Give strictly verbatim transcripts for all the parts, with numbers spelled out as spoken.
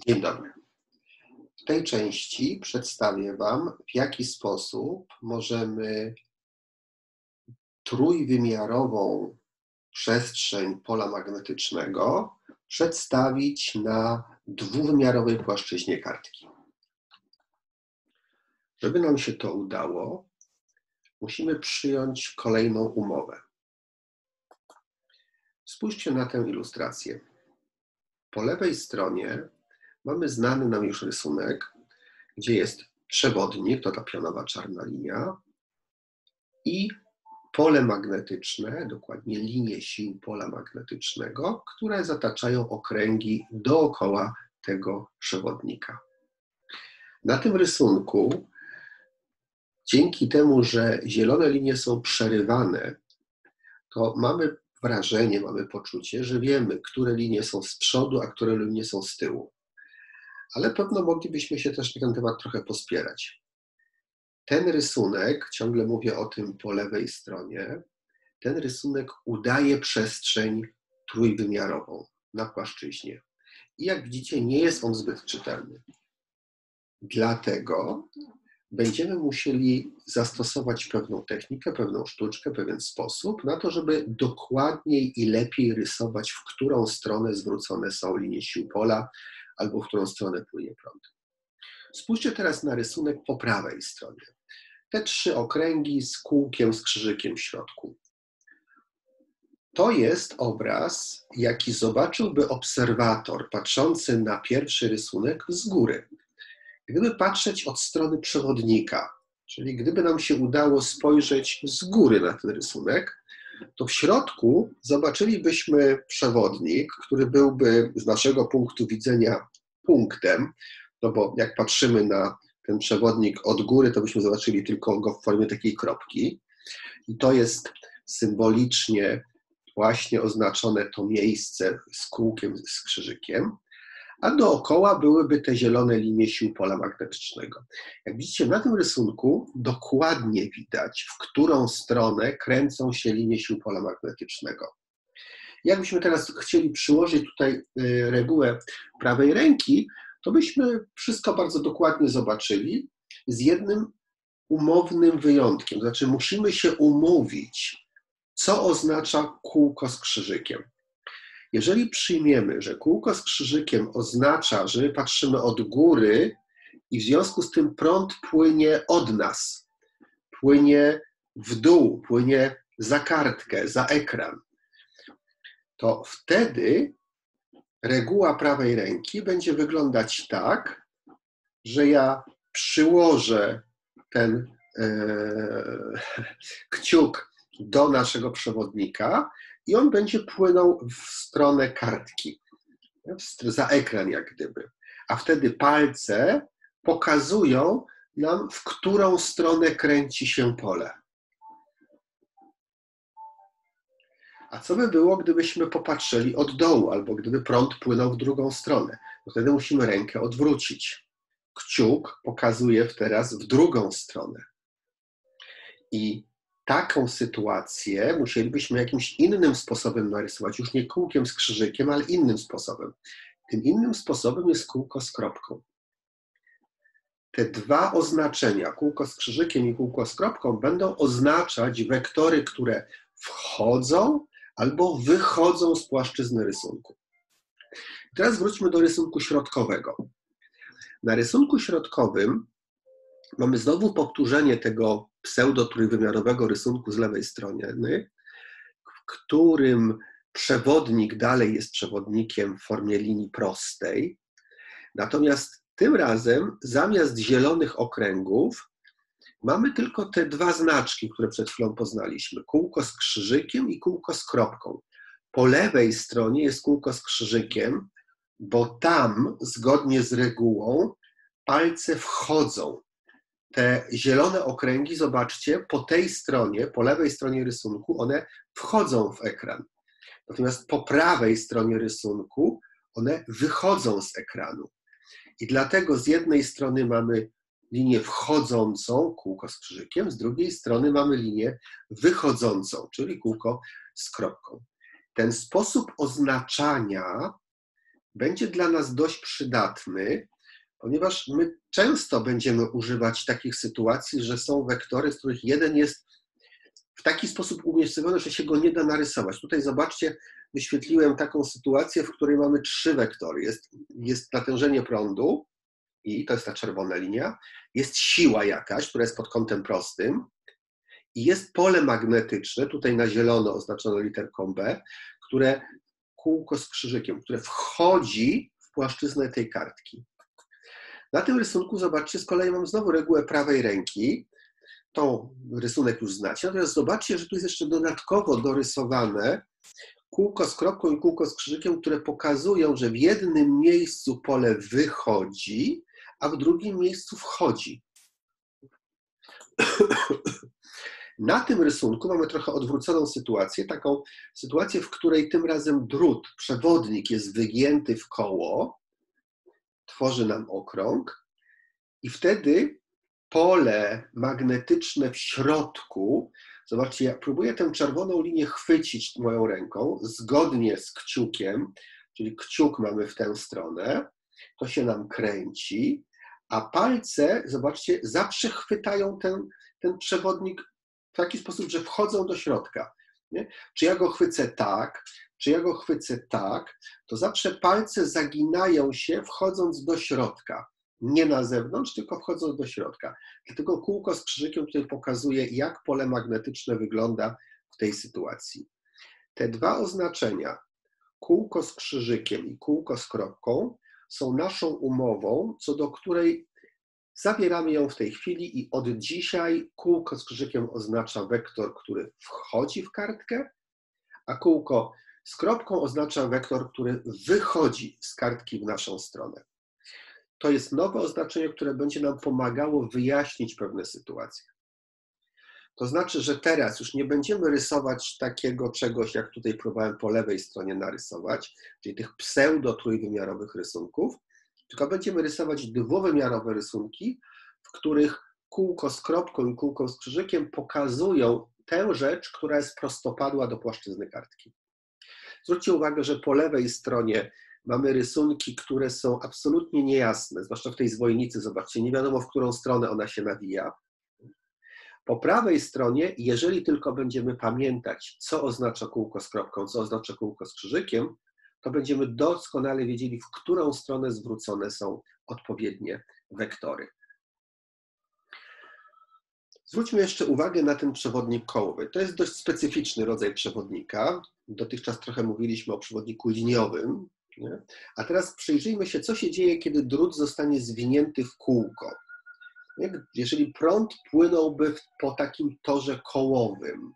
Dzień dobry. W tej części przedstawię Wam, w jaki sposób możemy trójwymiarową przestrzeń pola magnetycznego przedstawić na dwuwymiarowej płaszczyźnie kartki. Żeby nam się to udało, musimy przyjąć kolejną umowę. Spójrzcie na tę ilustrację. Po lewej stronie mamy znany nam już rysunek, gdzie jest przewodnik, to ta pionowa czarna linia, i pole magnetyczne, dokładnie linie sił pola magnetycznego, które zataczają okręgi dookoła tego przewodnika. Na tym rysunku, dzięki temu, że zielone linie są przerywane, to mamy wrażenie, mamy poczucie, że wiemy, które linie są z przodu, a które linie są z tyłu. Ale pewno moglibyśmy się też na ten temat trochę pospierać. Ten rysunek, ciągle mówię o tym po lewej stronie, ten rysunek udaje przestrzeń trójwymiarową na płaszczyźnie. I jak widzicie, nie jest on zbyt czytelny. Dlatego będziemy musieli zastosować pewną technikę, pewną sztuczkę, pewien sposób na to, żeby dokładniej i lepiej rysować, w którą stronę zwrócone są linie sił pola, albo w którą stronę płynie prąd. Spójrzcie teraz na rysunek po prawej stronie. Te trzy okręgi z kółkiem, z krzyżykiem w środku. To jest obraz, jaki zobaczyłby obserwator patrzący na pierwszy rysunek z góry. Gdyby patrzeć od strony przewodnika, czyli gdyby nam się udało spojrzeć z góry na ten rysunek, to w środku zobaczylibyśmy przewodnik, który byłby z naszego punktu widzenia punktem, no bo jak patrzymy na ten przewodnik od góry, to byśmy zobaczyli tylko go w formie takiej kropki. I to jest symbolicznie właśnie oznaczone to miejsce z kółkiem, z krzyżykiem, a dookoła byłyby te zielone linie sił pola magnetycznego. Jak widzicie, na tym rysunku dokładnie widać, w którą stronę kręcą się linie sił pola magnetycznego. Jakbyśmy teraz chcieli przyłożyć tutaj regułę prawej ręki, to byśmy wszystko bardzo dokładnie zobaczyli, z jednym umownym wyjątkiem. To znaczy musimy się umówić, co oznacza kółko z krzyżykiem. Jeżeli przyjmiemy, że kółko z krzyżykiem oznacza, że my patrzymy od góry i w związku z tym prąd płynie od nas, płynie w dół, płynie za kartkę, za ekran, to wtedy reguła prawej ręki będzie wyglądać tak, że ja przyłożę ten e, kciuk do naszego przewodnika i on będzie płynął w stronę kartki, za ekran jak gdyby. A wtedy palce pokazują nam, w którą stronę kręci się pole. A co by było, gdybyśmy popatrzyli od dołu, albo gdyby prąd płynął w drugą stronę? To wtedy musimy rękę odwrócić. Kciuk pokazuje teraz w drugą stronę. I taką sytuację musielibyśmy jakimś innym sposobem narysować, już nie kółkiem z krzyżykiem, ale innym sposobem. Tym innym sposobem jest kółko z kropką. Te dwa oznaczenia, kółko z krzyżykiem i kółko z kropką, będą oznaczać wektory, które wchodzą albo wychodzą z płaszczyzny rysunku. Teraz wróćmy do rysunku środkowego. Na rysunku środkowym mamy znowu powtórzenie tego pseudo-trójwymiarowego rysunku z lewej strony, w którym przewodnik dalej jest przewodnikiem w formie linii prostej. Natomiast tym razem zamiast zielonych okręgów mamy tylko te dwa znaczki, które przed chwilą poznaliśmy. Kółko z krzyżykiem i kółko z kropką. Po lewej stronie jest kółko z krzyżykiem, bo tam, zgodnie z regułą, palce wchodzą. Te zielone okręgi, zobaczcie, po tej stronie, po lewej stronie rysunku, one wchodzą w ekran. Natomiast po prawej stronie rysunku one wychodzą z ekranu. I dlatego z jednej strony mamy linię wchodzącą, kółko z krzyżykiem, z drugiej strony mamy linię wychodzącą, czyli kółko z kropką. Ten sposób oznaczania będzie dla nas dość przydatny, ponieważ my często będziemy używać takich sytuacji, że są wektory, z których jeden jest w taki sposób umiejscowiony, że się go nie da narysować. Tutaj zobaczcie, wyświetliłem taką sytuację, w której mamy trzy wektory. Jest, jest natężenie prądu, i to jest ta czerwona linia, jest siła jakaś, która jest pod kątem prostym, i jest pole magnetyczne, tutaj na zielono oznaczone literką B, które kółko z krzyżykiem, które wchodzi w płaszczyznę tej kartki. Na tym rysunku, zobaczcie, z kolei mam znowu regułę prawej ręki. Tą rysunek już znacie. Natomiast zobaczcie, że tu jest jeszcze dodatkowo dorysowane kółko z kropką i kółko z krzyżykiem, które pokazują, że w jednym miejscu pole wychodzi, a w drugim miejscu wchodzi. Na tym rysunku mamy trochę odwróconą sytuację, taką sytuację, w której tym razem drut, przewodnik jest wygięty w koło, tworzy nam okrąg i wtedy pole magnetyczne w środku, zobaczcie, ja próbuję tę czerwoną linię chwycić moją ręką, zgodnie z kciukiem, czyli kciuk mamy w tę stronę, to się nam kręci, a palce, zobaczcie, zawsze chwytają ten, ten przewodnik w taki sposób, że wchodzą do środka. Nie? Czy ja go chwycę tak, czy ja go chwycę tak, to zawsze palce zaginają się, wchodząc do środka. Nie na zewnątrz, tylko wchodząc do środka. Dlatego kółko z krzyżykiem tutaj pokazuje, jak pole magnetyczne wygląda w tej sytuacji. Te dwa oznaczenia, kółko z krzyżykiem i kółko z kropką, są naszą umową, co do której zawieramy ją w tej chwili i od dzisiaj kółko z krzyżykiem oznacza wektor, który wchodzi w kartkę, a kółko z kropką oznacza wektor, który wychodzi z kartki w naszą stronę. To jest nowe oznaczenie, które będzie nam pomagało wyjaśnić pewne sytuacje. To znaczy, że teraz już nie będziemy rysować takiego czegoś, jak tutaj próbowałem po lewej stronie narysować, czyli tych pseudo-trójwymiarowych rysunków, tylko będziemy rysować dwuwymiarowe rysunki, w których kółko z kropką i kółko z krzyżykiem pokazują tę rzecz, która jest prostopadła do płaszczyzny kartki. Zwróćcie uwagę, że po lewej stronie mamy rysunki, które są absolutnie niejasne, zwłaszcza w tej zwojnicy, zobaczcie, nie wiadomo, w którą stronę ona się nawija. Po prawej stronie, jeżeli tylko będziemy pamiętać, co oznacza kółko z kropką, co oznacza kółko z krzyżykiem, to będziemy doskonale wiedzieli, w którą stronę zwrócone są odpowiednie wektory. Zwróćmy jeszcze uwagę na ten przewodnik kołowy. To jest dość specyficzny rodzaj przewodnika. Dotychczas trochę mówiliśmy o przewodniku liniowym. Nie? A teraz przyjrzyjmy się, co się dzieje, kiedy drut zostanie zwinięty w kółko. Jeżeli prąd płynąłby po takim torze kołowym.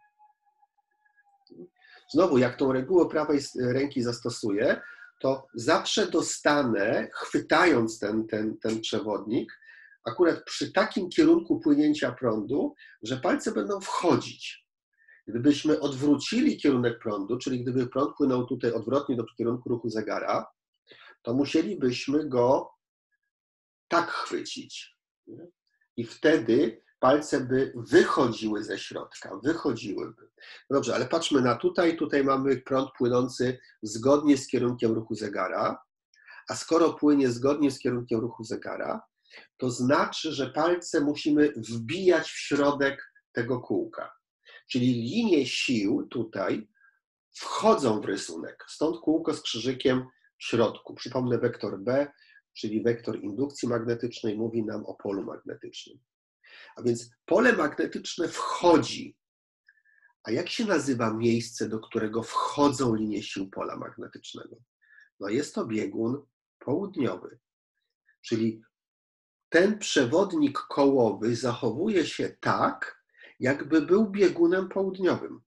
Znowu, jak tą regułę prawej ręki zastosuję, to zawsze dostanę, chwytając ten, ten, ten przewodnik, akurat przy takim kierunku płynięcia prądu, że palce będą wchodzić. Gdybyśmy odwrócili kierunek prądu, czyli gdyby prąd płynął tutaj odwrotnie do kierunku ruchu zegara, to musielibyśmy go tak chwycić. I wtedy palce by wychodziły ze środka, wychodziłyby. No dobrze, ale patrzmy na tutaj. Tutaj mamy prąd płynący zgodnie z kierunkiem ruchu zegara, a skoro płynie zgodnie z kierunkiem ruchu zegara, to znaczy, że palce musimy wbijać w środek tego kółka. Czyli linie sił tutaj wchodzą w rysunek. Stąd kółko z krzyżykiem w środku. Przypomnę, wektor B, czyli wektor indukcji magnetycznej, mówi nam o polu magnetycznym. A więc pole magnetyczne wchodzi. A jak się nazywa miejsce, do którego wchodzą linie sił pola magnetycznego? No jest to biegun południowy. Czyli ten przewodnik kołowy zachowuje się tak, jakby był biegunem południowym.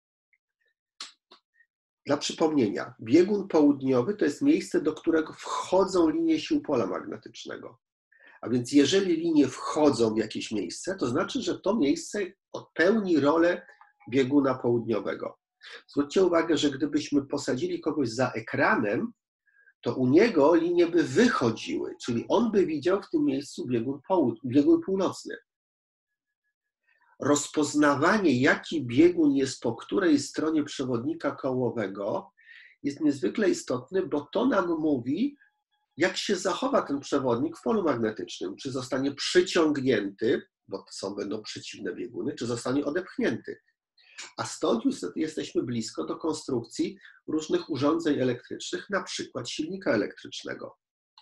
Dla przypomnienia, biegun południowy to jest miejsce, do którego wchodzą linie sił pola magnetycznego. A więc jeżeli linie wchodzą w jakieś miejsce, to znaczy, że to miejsce pełni rolę bieguna południowego. Zwróćcie uwagę, że gdybyśmy posadzili kogoś za ekranem, to u niego linie by wychodziły, czyli on by widział w tym miejscu biegun, połud- biegun północny. Rozpoznawanie, jaki biegun jest po której stronie przewodnika kołowego, jest niezwykle istotny, bo to nam mówi, jak się zachowa ten przewodnik w polu magnetycznym. Czy zostanie przyciągnięty, bo to są będą przeciwne bieguny, czy zostanie odepchnięty. A stąd już jesteśmy blisko do konstrukcji różnych urządzeń elektrycznych, na przykład silnika elektrycznego.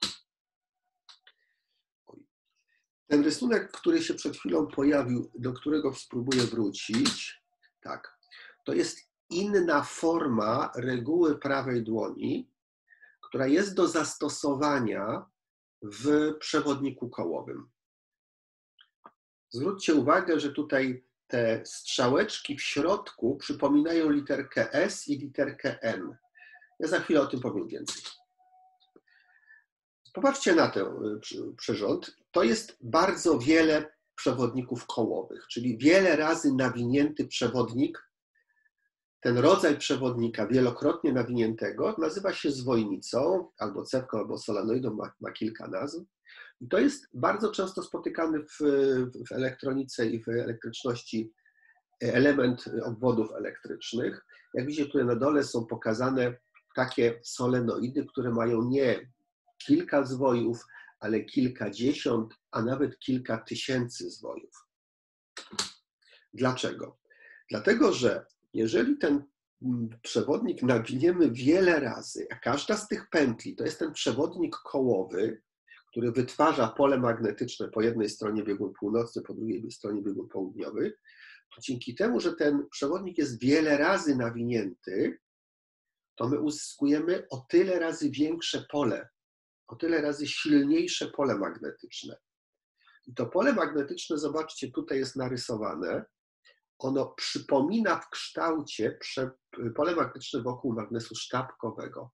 Ten rysunek, który się przed chwilą pojawił, do którego spróbuję wrócić, tak, to jest inna forma reguły prawej dłoni, która jest do zastosowania w przewodniku kołowym. Zwróćcie uwagę, że tutaj te strzałeczki w środku przypominają literkę S i literkę N. Ja za chwilę o tym powiem więcej. Popatrzcie na ten przyrząd. To jest bardzo wiele przewodników kołowych, czyli wiele razy nawinięty przewodnik. Ten rodzaj przewodnika wielokrotnie nawiniętego nazywa się zwojnicą, albo cewką, albo solenoidą, ma, ma kilka nazw. I to jest bardzo często spotykany w, w elektronice i w elektryczności element obwodów elektrycznych. Jak widzicie, tutaj na dole są pokazane takie solenoidy, które mają nie kilka zwojów, ale kilkadziesiąt, a nawet kilka tysięcy zwojów. Dlaczego? Dlatego, że jeżeli ten przewodnik nawiniemy wiele razy, a każda z tych pętli to jest ten przewodnik kołowy, który wytwarza pole magnetyczne po jednej stronie biegun północny, po drugiej stronie biegun południowy, to dzięki temu, że ten przewodnik jest wiele razy nawinięty, to my uzyskujemy o tyle razy większe pole, o tyle razy silniejsze pole magnetyczne. I to pole magnetyczne, zobaczcie, tutaj jest narysowane, ono przypomina w kształcie pole magnetyczne wokół magnesu sztabkowego.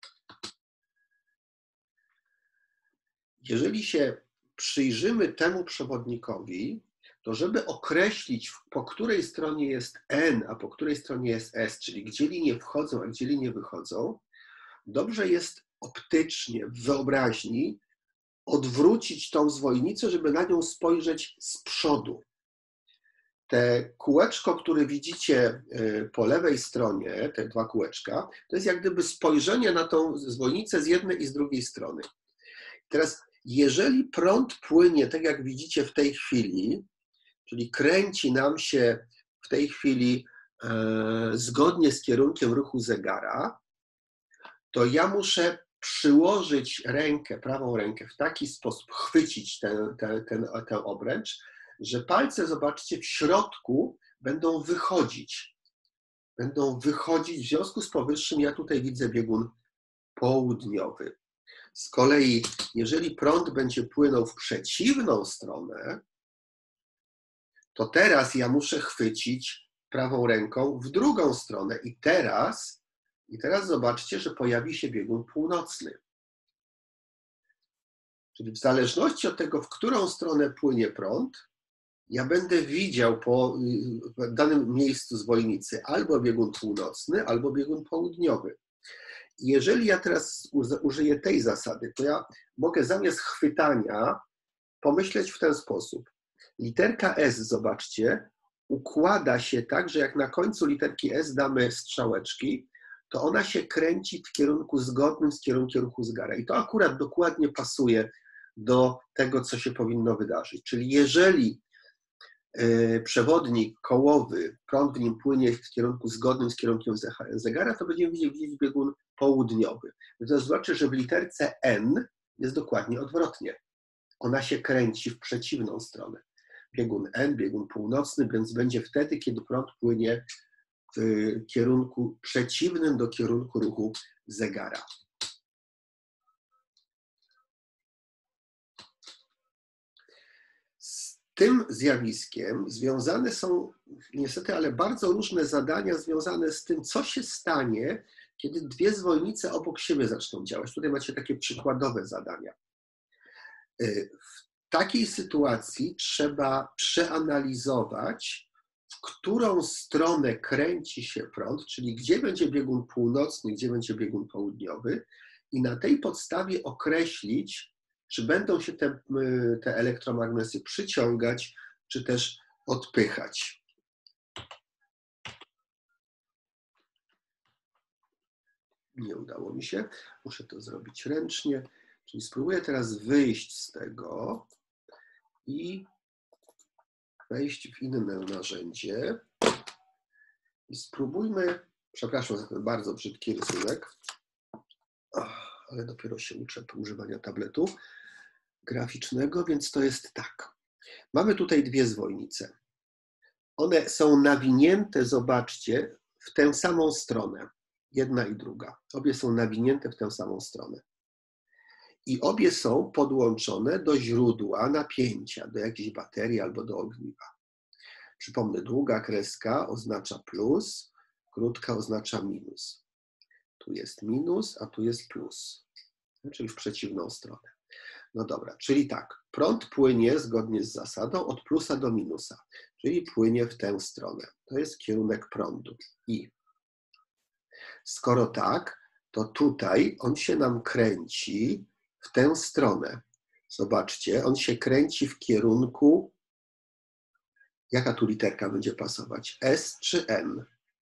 Jeżeli się przyjrzymy temu przewodnikowi, to żeby określić, po której stronie jest N, a po której stronie jest S, czyli gdzie linie wchodzą, a gdzie linie wychodzą, dobrze jest optycznie, w wyobraźni, odwrócić tą zwojnicę, żeby na nią spojrzeć z przodu. Te kółeczko, które widzicie po lewej stronie, te dwa kółeczka, to jest jak gdyby spojrzenie na tą zwojnicę z jednej i z drugiej strony. Teraz, jeżeli prąd płynie, tak jak widzicie w tej chwili, czyli kręci nam się w tej chwili e, zgodnie z kierunkiem ruchu zegara, to ja muszę przyłożyć rękę, prawą rękę w taki sposób, chwycić ten, ten, ten, tę obręcz, że palce, zobaczcie, w środku będą wychodzić. Będą wychodzić, w związku z powyższym ja tutaj widzę biegun południowy. Z kolei, jeżeli prąd będzie płynął w przeciwną stronę, to teraz ja muszę chwycić prawą ręką w drugą stronę i teraz, i teraz zobaczcie, że pojawi się biegun północny. Czyli w zależności od tego, w którą stronę płynie prąd, ja będę widział po w danym miejscu zwojnicy albo biegun północny, albo biegun południowy. I jeżeli ja teraz użyję tej zasady, to ja mogę zamiast chwytania pomyśleć w ten sposób. Literka S, zobaczcie, układa się tak, że jak na końcu literki S damy strzałeczki, to ona się kręci w kierunku zgodnym z kierunkiem ruchu zegara. I to akurat dokładnie pasuje do tego, co się powinno wydarzyć. Czyli jeżeli przewodnik kołowy, prąd w nim płynie w kierunku zgodnym z kierunkiem zegara, to będziemy widzieć biegun południowy. To znaczy, że w literce N jest dokładnie odwrotnie. Ona się kręci w przeciwną stronę. Biegun N, biegun północny, więc będzie wtedy, kiedy prąd płynie w kierunku przeciwnym do kierunku ruchu zegara. Z tym zjawiskiem związane są niestety, ale bardzo różne zadania związane z tym, co się stanie, kiedy dwie zwojnice obok siebie zaczną działać. Tutaj macie takie przykładowe zadania. W takiej sytuacji trzeba przeanalizować, w którą stronę kręci się prąd, czyli gdzie będzie biegun północny, gdzie będzie biegun południowy i na tej podstawie określić, czy będą się te, te elektromagnesy przyciągać, czy też odpychać. Nie udało mi się. Muszę to zrobić ręcznie. Czyli spróbuję teraz wyjść z tego i wejść w inne narzędzie. I spróbujmy, przepraszam za ten bardzo brzydki rysunek, ale dopiero się uczę używania tabletu graficznego, więc to jest tak. Mamy tutaj dwie zwojnice. One są nawinięte, zobaczcie, w tę samą stronę. Jedna i druga. Obie są nawinięte w tę samą stronę. I obie są podłączone do źródła napięcia, do jakiejś baterii albo do ogniwa. Przypomnę, długa kreska oznacza plus, krótka oznacza minus. Tu jest minus, a tu jest plus, czyli w przeciwną stronę. No dobra, czyli tak, prąd płynie zgodnie z zasadą od plusa do minusa, czyli płynie w tę stronę. To jest kierunek prądu. I skoro tak, to tutaj on się nam kręci w tę stronę. Zobaczcie, on się kręci w kierunku, jaka tu literka będzie pasować? S czy N?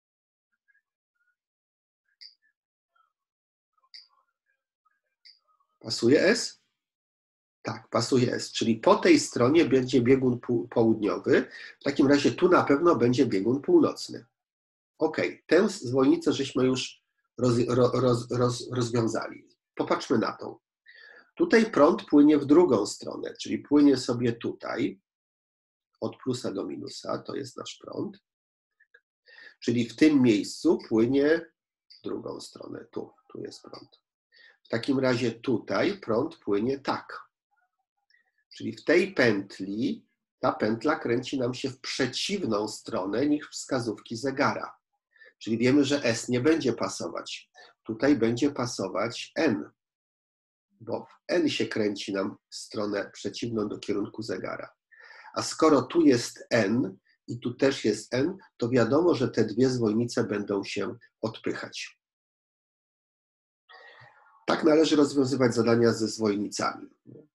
Pasuje S? Tak, pasuje S, czyli po tej stronie będzie biegun południowy, w takim razie tu na pewno będzie biegun północny. Ok, tę zwolnicę żeśmy już roz, roz, roz, rozwiązali. Popatrzmy na tą. Tutaj prąd płynie w drugą stronę, czyli płynie sobie tutaj, od plusa do minusa, to jest nasz prąd. Czyli w tym miejscu płynie w drugą stronę, tu, tu jest prąd. W takim razie tutaj prąd płynie tak. Czyli w tej pętli, ta pętla kręci nam się w przeciwną stronę niż wskazówki zegara. Czyli wiemy, że S nie będzie pasować. Tutaj będzie pasować N, bo N się kręci nam w stronę przeciwną do kierunku zegara. A skoro tu jest N i tu też jest N, to wiadomo, że te dwie zwojnice będą się odpychać. Tak należy rozwiązywać zadania ze zwojnicami.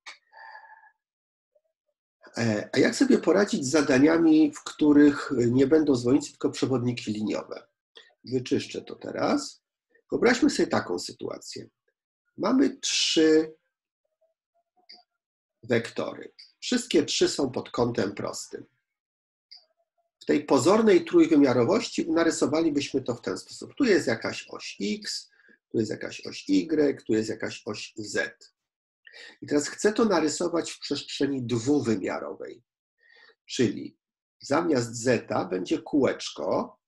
A jak sobie poradzić z zadaniami, w których nie będą zwojnice, tylko przewodniki liniowe? Wyczyszczę to teraz. Wyobraźmy sobie taką sytuację. Mamy trzy wektory. Wszystkie trzy są pod kątem prostym. W tej pozornej trójwymiarowości narysowalibyśmy to w ten sposób. Tu jest jakaś oś X, tu jest jakaś oś Y, tu jest jakaś oś Z. I teraz chcę to narysować w przestrzeni dwuwymiarowej. Czyli zamiast zeta będzie kółeczko,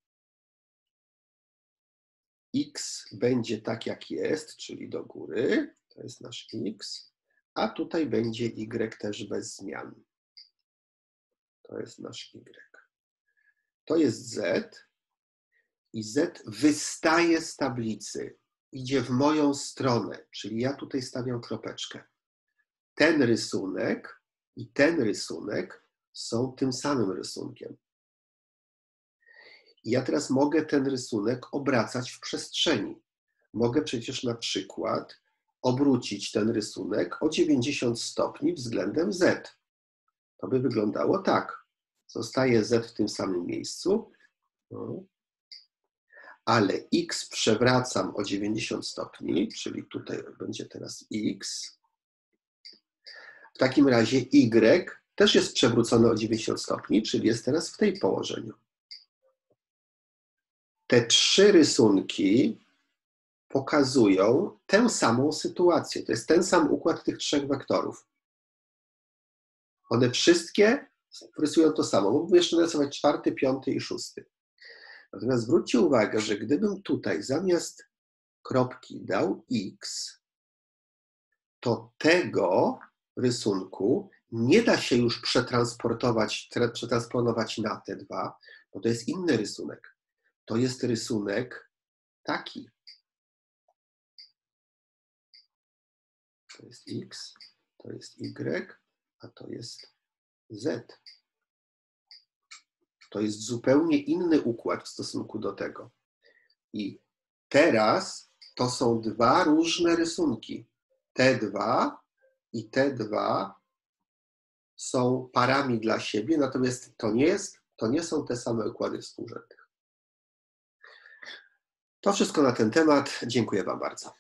x będzie tak jak jest, czyli do góry, to jest nasz x, a tutaj będzie y też bez zmian. To jest nasz y. To jest z i z wystaje z tablicy, idzie w moją stronę, czyli ja tutaj stawiam kropeczkę. Ten rysunek i ten rysunek są tym samym rysunkiem. I ja teraz mogę ten rysunek obracać w przestrzeni. Mogę przecież na przykład obrócić ten rysunek o dziewięćdziesiąt stopni względem z. To by wyglądało tak. Zostaje z w tym samym miejscu, no. Ale x przewracam o dziewięćdziesiąt stopni, czyli tutaj będzie teraz x. W takim razie y też jest przewrócony o dziewięćdziesiąt stopni, czyli jest teraz w tej położeniu. Te trzy rysunki pokazują tę samą sytuację. To jest ten sam układ tych trzech wektorów. One wszystkie rysują to samo. Mógłbym jeszcze narysować czwarty, piąty i szósty. Natomiast zwróćcie uwagę, że gdybym tutaj zamiast kropki dał x, to tego rysunku nie da się już przetransportować, przetransponować na te dwa, bo to jest inny rysunek. To jest rysunek taki. To jest x, to jest y, a to jest z. To jest zupełnie inny układ w stosunku do tego. I teraz to są dwa różne rysunki. Te dwa i te dwa są parami dla siebie, natomiast to nie jest, to nie są te same układy współrzędnych. To wszystko na ten temat. Dziękuję Wam bardzo.